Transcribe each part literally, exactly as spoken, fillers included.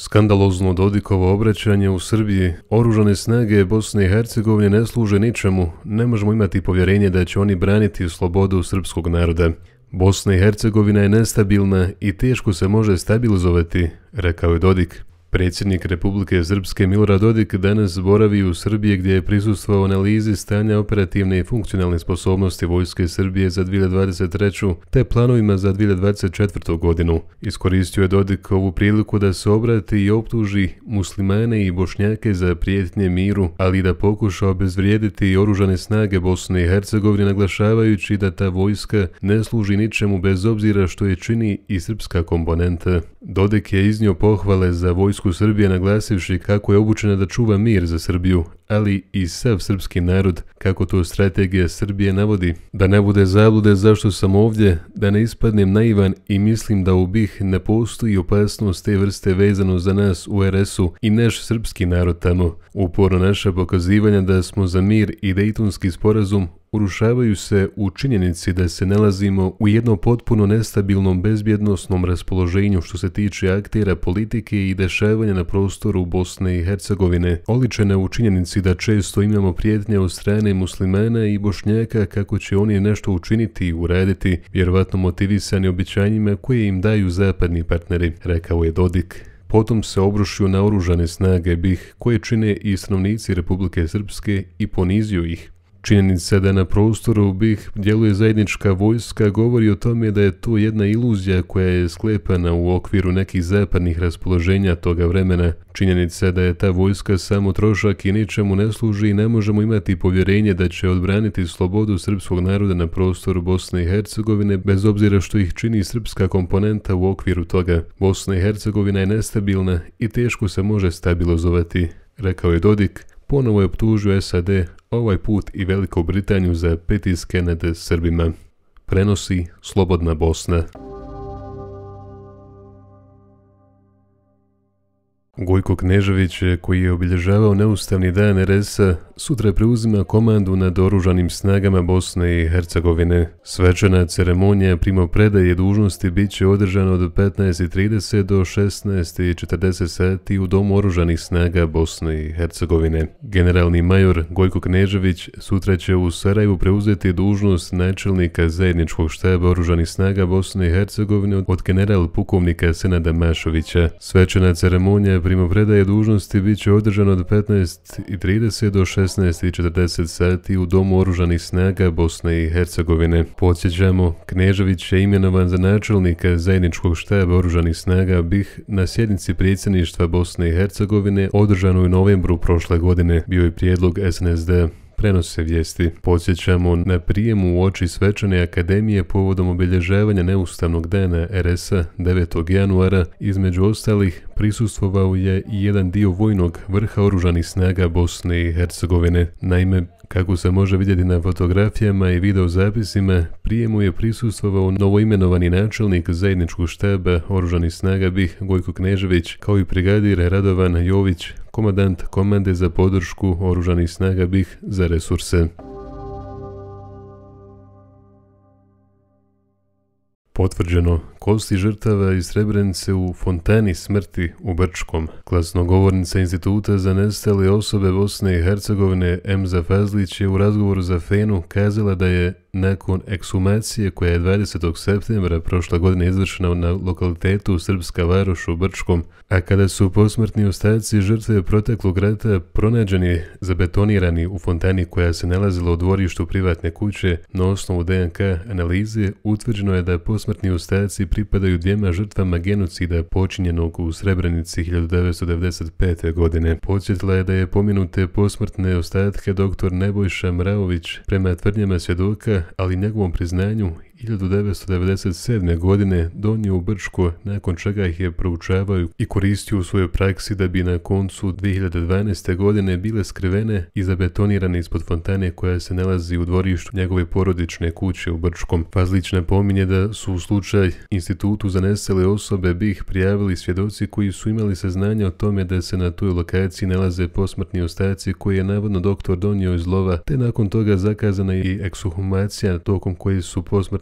Skandalozno Dodikovo obraćanje u Srbiji, oružane snage Bosne i Hercegovine ne služe ničemu, ne možemo imati povjerenje da će oni braniti slobodu srpskog naroda. Bosna i Hercegovina je nestabilna i teško se može stabilizovati, rekao je Dodik. Predsjednik Republike Srpske Milorad Dodik danas boravi u Srbiji gdje je prisustvovao analizi stanja operativne i funkcionalne sposobnosti Vojske Srbije za dvije hiljade dvadeset treću te planovima za dvije hiljade dvadeset četvrtu godinu. Iskoristio je Dodik ovu priliku da se obrati i optuži muslimane i Bošnjake za prijetnje miru, ali i da pokuša obezvrijediti oružane snage Bosne i Hercegovine, naglašavajući da ta vojska ne služi ničemu bez obzira što je čini i srpska komponenta. Dodik je iznio pohvale za vojsku Srbije, naglasivši kako je obučena da čuva mir za Srbiju, ali i sav srpski narod, kako to strategija Srbije navodi. Da ne bude zablude zašto sam ovdje, da ne ispadnem naivan i mislim da u B i H ne postoji opasnost te vrste vezano za nas u er es-u i naš srpski narod tamo. Uporno naša pokazivanja da smo za mir i Dejtonski sporazum urušavaju se u činjenici da se nalazimo u jednom potpuno nestabilnom bezbjednosnom raspoloženju što se tiče aktera politike i dešavanja na prostoru Bosne i Hercegovine, oličene u činjenici da često imamo prijetnje od strane muslimana i Bošnjaka kako će oni nešto učiniti i uraditi, vjerovatno motivisani obećanjima koje im daju zapadni partneri, rekao je Dodik. Potom se obrušio na oružane snage B i H koje čine i stanovnici Republike Srpske i ponizio ih. Činjenica da na prostoru B i H djeluje zajednička vojska govori o tome da je to jedna iluzija koja je sklepana u okviru nekih zapadnih raspoloženja toga vremena. Činjenica da je ta vojska samo trošak i ničemu ne služi i ne možemo imati povjerenje da će odbraniti slobodu srpskog naroda na prostoru Bosne i Hercegovine bez obzira što ih čini srpska komponenta u okviru toga. Bosna i Hercegovina je nestabilna i teško se može stabilizovati, rekao je Dodik. Ponovo je optužio es a de, ovaj put i Veliku Britaniju, za pritiske nad Srbima. Prenosi Slobodna Bosna. Gojko Knežević, koji je obilježavao neustavni dan er es-a, sutra preuzima komandu nad oružanim snagama Bosne i Hercegovine. Svečana ceremonija primopredaje dužnosti bit će održana od petnaest i trideset do šesnaest i četrdeset sati u Domu oružanih snaga Bosne i Hercegovine. Generalni major Gojko Knežević sutra će u Sarajevu preuzeti dužnost načelnika zajedničkog štaba oružanih snaga Bosne i Hercegovine od general pukovnika Senada Mašovića. Svečana ceremonija primopredaje dužnosti bit će održana od petnaest i trideset do šesnaest i četrdeset sati u Domu oružanih snaga Bosne i Hercegovine. Podsjećamo, Knežević je imenovan za načelnika zajedničkog štaba oružanih snaga B i H na sjednici predsjedništva Bosne i Hercegovine održanoj u novembru prošle godine. Bio je prijedlog es en es de. Prenose vijesti. Podsjećamo, na prijemu u oči svečane akademije povodom obilježavanja neustavnog dana er es-a devetog januara, između ostalih, prisustvovao je i jedan dio vojnog vrha oružanih snaga Bosne i Hercegovine. Naime, kako se može vidjeti na fotografijama i videozapisima, prijemu je prisustvovao novoimenovani načelnik zajedničkog štaba oružanih snaga B i H Gojko Knežević, kao i brigadir Radovan Jović, komandant komande za podršku oružanih snaga B i H za resurse. Potvrđeno, kosti žrtava iz Srebrenice u fontani smrti u Brčkom. Glasnogovornica Instituta za nestale osobe Bosne i Hercegovine Emza Fazlić je u razgovoru za Fenu kazala da je nakon ekshumacije koja je dvadesetog septembra prošle godine izvršena na lokalitetu Srpska Varoš u Brčkom, a kada su posmrtni ostaci žrtve proteklog rata pronađeni zabetonirani u fontani koja se nalazila u dvorištu privatne kuće, na osnovu de en ka analize utvrđeno je da posmrtni ostaci pripadaju dvijema žrtvama genocida počinjenog u Srebrenici hiljadu devetsto devedeset pete. godine. Podsjetila je da je pominute posmrtne ostatke doktor Nebojša Mraović prema tvrdnjama svjedoka, ali njegovom priznanju, hiljadu devetsto devedeset sedme. godine donio u Brčko, nakon čega ih je proučavao i koristio u svojoj praksi da bi na koncu dvije hiljade dvanaeste. godine bile skrivene i zabetonirane ispod fontane koja se nalazi u dvorištu njegove porodične kuće u Brčkom. Fazlić napominje da su u slučaj Institutu za nestale osobe B i H prijavili svjedoci koji su imali saznanja o tome da se na toj lokaciji nalaze posmrtni ostaci koje je navodno doktor donio iz lova, te nakon toga zakazana i ekshumacija tokom koje su posmrtni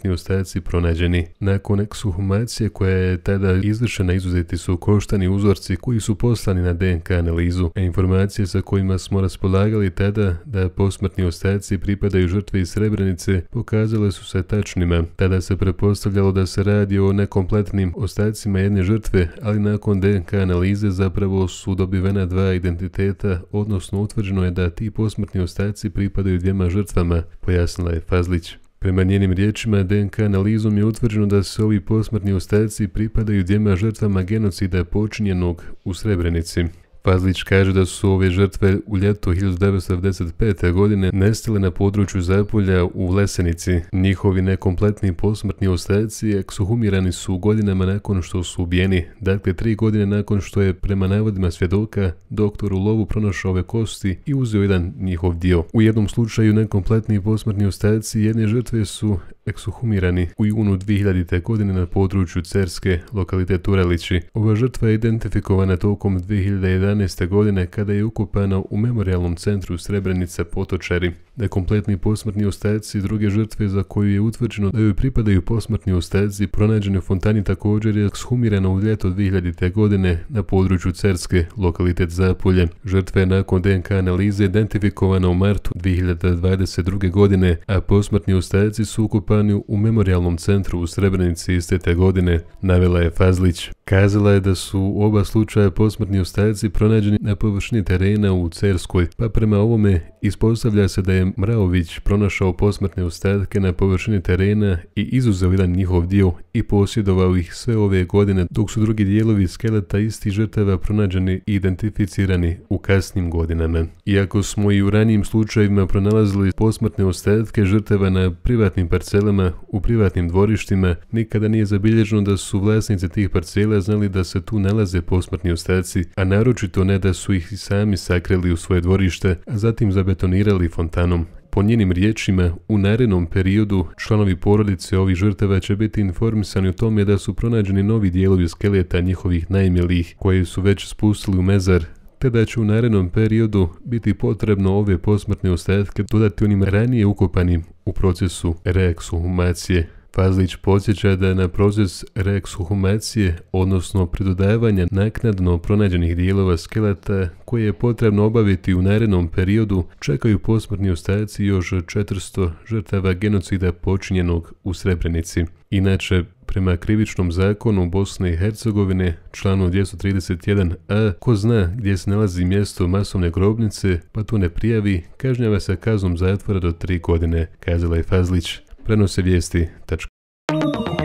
posmrtni ostaci pronađeni. Nakon ekshumacije koja je tada izvršena, izuzeti su koštani uzorci koji su poslani na D N K analizu, a informacije sa kojima smo raspolagali tada da posmrtni ostaci pripadaju žrtve iz Srebrenice pokazale su se tačnima. Tada se pretpostavljalo da se radi o nekompletnim ostacima jedne žrtve, ali nakon D N K analize zapravo su dobivena dva identiteta, odnosno utvrđeno je da ti posmrtni ostaci pripadaju dvijema žrtvama, pojasnila je Fazlić. Prema njenim riječima, D N K analizom je utvrđeno da se ovi posmrtni ostaci pripadaju dvijema žrtvama genocida počinjenog u Srebrenici. Fazlić kaže da su ove žrtve u ljeto hiljadu devetsto devedeset pete. godine nestale na području Zapolja u Lesenici. Njihovi nekompletni posmrtni ostaci ekshumirani su godinama nakon što su ubijeni, dakle tri godine nakon što je prema navodima svjedoka doktor u lovu pronašao ove kosti i uzeo jedan njihov dio. U jednom slučaju nekompletni posmrtni ostaci jedne žrtve su ekshumirani u junu dvije hiljadite. godine na području Cerske, lokalitet Turelići. Ova žrtva je identifikovana tokom dvije hiljade jedanaeste. godine kada je ukopana u memorijalnom centru Srebrenica Potočari. Nekompletni posmrtni ostaci druge žrtve za koju je utvrđeno da joj pripadaju posmrtni ostaci pronađeni u fontani također je ekshumirana u ljeto dvije hiljadite. godine na području Cerske, lokalitet Zapolje. Žrtva je nakon D N K analize identifikovana u martu dvije hiljade dvadeset druge. godine, a posmrtni ostaci su ukopani u memorijalnom centru u Srebrenici iste te godine, navela je Fazlić. Kazala je da su u oba slučaja posmrtni ostaci pronađeni na površini terena u Cerskoj, pa prema ovome ispostavlja se da je Mraović pronašao posmrtne ostatke na površini terena i izuzeo jedan njihov dio i posjedovao ih sve ove godine, dok su drugi dijelovi skeleta istih žrtava pronađeni i identificirani u kasnim godinama. Iako smo i u ranijim slučajevima pronalazili posmrtne ostatke žrtava na privatnim parcelama, u privatnim dvorištima, nikada nije zabilježeno da su vlasnici tih parcela znali da se tu nalaze posmrtni ostaci, a naročito ne da su ih sami sakrili u svoje dvorište, a zatim zabetonirali fontanom. Po njenim riječima, u narednom periodu članovi porodice ovih žrtava će biti informisani o tome da su pronađeni novi dijelovi skeleta njihovih najmilijih, koje su već spustili u mezar, te da će u narednom periodu biti potrebno ove posmrtne ostatke dodati onim ranije ukopanim u procesu reekshumacije. Fazlić podsjeća da na proces reekshumacije, odnosno pridodavanja naknadno pronađenih dijelova skeleta koje je potrebno obaviti u narednom periodu, čekaju posmrtni ostaci još četiristo žrtava genocida počinjenog u Srebrenici. Inače, prema krivičnom zakonu Bosne i Hercegovine, članu dvjesto trideset jedan a, ko zna gdje se nalazi mjesto masovne grobnice, pa to ne prijavi, kažnjava se kaznom zatvora do tri godine, kazala je Fazlić. Prenose vijesti.